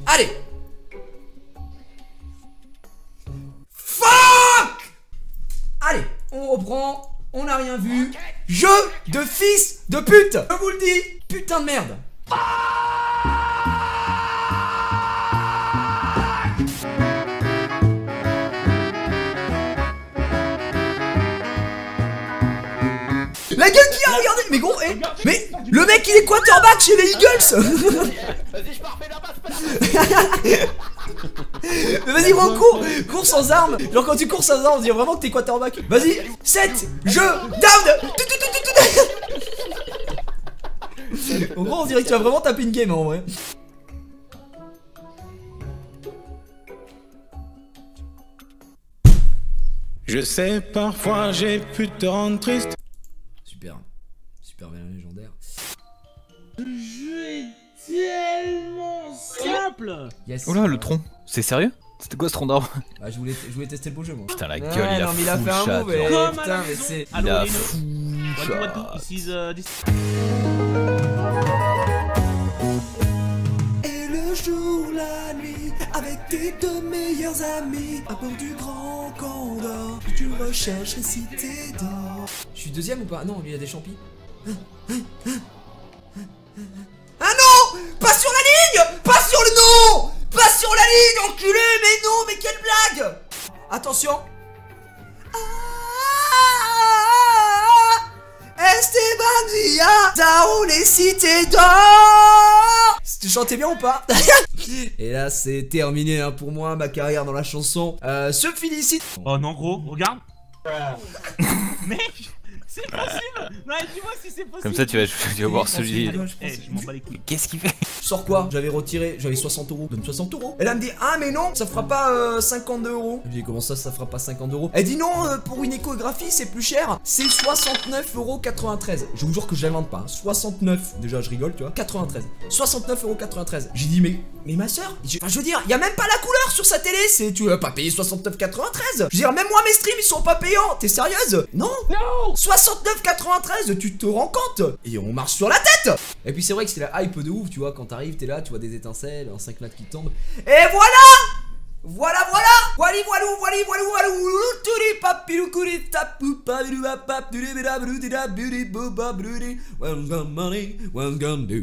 Allez. Fuck. Allez, on reprend. On n'a rien vu. Jeu de fils de pute. Je vous le dis. Putain de merde. La gueule qui a, regardé. Mais gros, mais le mec il est quarterback chez les Eagles. Vas-y, je pars, fais la passe. Mais vas-y, gros, cours sans armes. Genre quand tu cours sans armes, on dirait vraiment que t'es quarterback. Vas-y, 7, jeu, down. En gros, on dirait que tu vas vraiment taper une game en vrai. Je sais, parfois j'ai pu te rendre triste. Super bien légendaire. Le jeu est tellement simple. Yes. Oh là, le tronc. C'est sérieux? C'était quoi ce tronc d'arbre? Bah je voulais tester le beau jeu moi. Putain, la gueule, Ouais, il a non, mais il fou a fait un le chat. move, mais Comme à putain, la mais maison. c'est... Il a Allô, fou What chat. do? This is this. Et le jour, la nuit, avec tes deux meilleurs amis, à bord du grand Condor, tu recherches si t'es d'or. Je suis deuxième ou pas? Non, lui il a des champis. Ah non! Pas sur la ligne! Pas sur le nom! Pas sur la ligne, enculé! Mais non, mais quelle blague! Attention! Esteban Villa, Zao les cités d'or! Tu chantais bien ou pas? Et là c'est terminé hein, pour moi, ma carrière dans la chanson se félicite. Oh non, gros, regarde. Mec, c'est possible. Non, dis-moi si c'est possible. Comme ça, tu vas voir celui. Je m'en bats les couilles. Qu'est-ce qu'il fait? Sors quoi? J'avais retiré, j'avais 60 euros. Donne 60 euros. Elle me dit, ah mais non, ça fera pas 52 euros. Je lui dis, comment ça, ça fera pas 50 euros? Elle dit, non, pour une échographie, c'est plus cher. C'est 69,93 €. Je vous jure que je l'invente pas. 69, déjà je rigole, tu vois. 93. 69,93 €. J'ai dit, mais ma soeur, enfin, je veux dire, y a même pas la couleur sur sa télé. C'est, tu vas pas payer 69,93 €. Je veux dire, même moi, mes streams, ils sont pas payants. T'es sérieuse? Non. 69,93 €, tu te rends compte? Et on marche sur la tête. Et puis c'est vrai que c'est la hype de ouf, tu vois, quand t'arrives, t'es là, tu vois des étincelles, un 5 lattes qui tombe. Et voilà! Voilà, voilà! Wally, voilou, wally, voilou, walou, turi, papilou, kuri, tapou, papilou, papap, turi, bida, bruti, da, beauty, booba, bruti, one gun money, one gun do.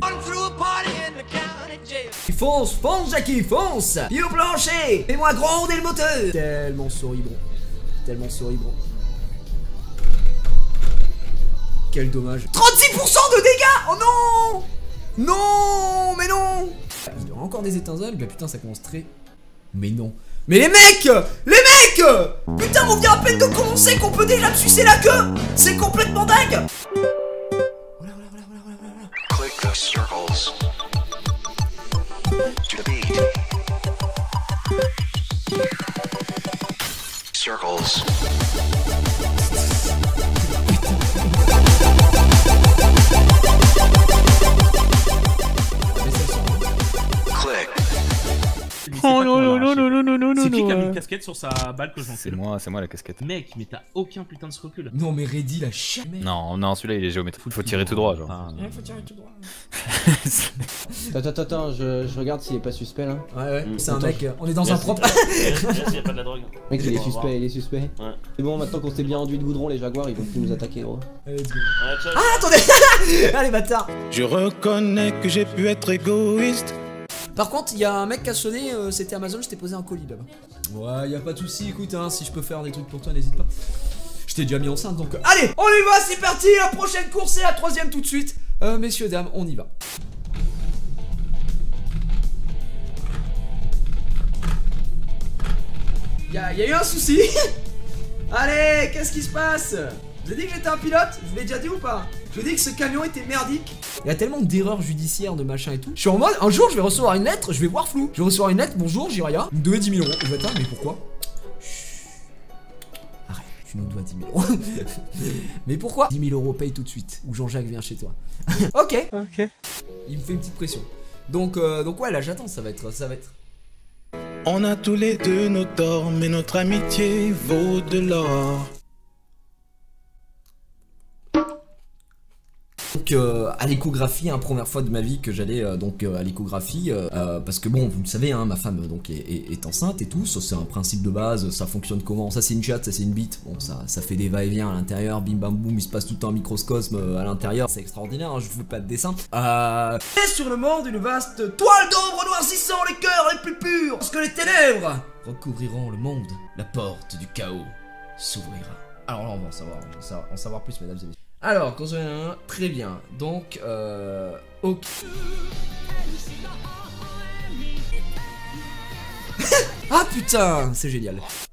Fonce, fonce, Jackie, fonce! Pied au plancher! Fais-moi gronder le moteur! Tellement souris, bro. Tellement souris, bro. Quel dommage. 36% de dégâts! Oh non! Non! Mais non! Il y aura encore des étincelles. Bah putain, ça commence très... Mais non. Mais les mecs! Les mecs! Putain, on vient à peine de commencer qu'on peut déjà me sucer la queue! C'est complètement dingue! Voilà. Click the circles to the beat. Circles. Click. Oh non. C'est qui qui a mis une casquette sur sa balle que j'en C'est moi la casquette. Mec, mais t'as aucun putain de scrupule. Non, mais Reddy, la chienne. Non, celui-là il est géométrique. Faut tirer tout droit, genre. Faut tirer tout droit. Attends, je regarde s'il est pas suspect là. Ouais, c'est un Attends, mec, on est dans un propre. Merci, y'a pas de la drogue. Mec, il est suspect. Ouais. C'est bon, maintenant qu'on s'est bien enduit de goudron, les jaguars ils vont plus nous attaquer, gros. Allez, let's go. Ouais, ciao. Ah, attendez! Allez, bâtard! Je reconnais que j'ai pu être égoïste. Par contre, il y a un mec qui a sonné, c'était Amazon, je t'ai posé un colis là-bas. Ouais, y a pas de soucis, écoute, hein, si je peux faire des trucs pour toi, n'hésite pas. Je t'ai déjà mis enceinte donc. Allez, on y va, c'est parti! La prochaine course, c'est la 3ème tout de suite. Messieurs, dames, on y va. Y a eu un souci. Allez, qu'est-ce qui se passe? Je vous ai dit que j'étais un pilote? Je vous l'ai déjà dit ou pas? Je vous ai dit que ce camion était merdique. Il y a tellement d'erreurs judiciaires, de machin et tout. Je suis en mode, un jour je vais recevoir une lettre, je vais voir flou. Je vais recevoir une lettre, bonjour, Jiraya. Vous me devez 10 000 €. Je vais attendre, mais pourquoi? Chut. Arrête, tu nous dois 10 000 €. Mais pourquoi? 10 000 € paye tout de suite. Ou Jean-Jacques vient chez toi. Ok. Il me fait une petite pression. Donc ouais, là j'attends, ça va être. On a tous les deux nos torts, mais notre amitié vaut de l'or. Donc à l'échographie, hein, première fois de ma vie que j'allais donc à l'échographie, parce que bon, vous le savez, hein, ma femme donc est enceinte et tout, ça c'est un principe de base, ça fonctionne comment, ça c'est une chatte, ça c'est une bite, bon ça fait des va-et-vient à l'intérieur, bim bam boum, il se passe tout un microcosme à l'intérieur, c'est extraordinaire, hein, je vous fais pas de dessin. Et sur le monde, une vaste toile d'ombre noircissant les cœurs les plus purs, parce que les ténèbres recouvriront le monde, la porte du chaos s'ouvrira. Alors là on va en savoir plus, mesdames et messieurs. Alors, quand très bien, donc, ok. Ah putain, c'est génial.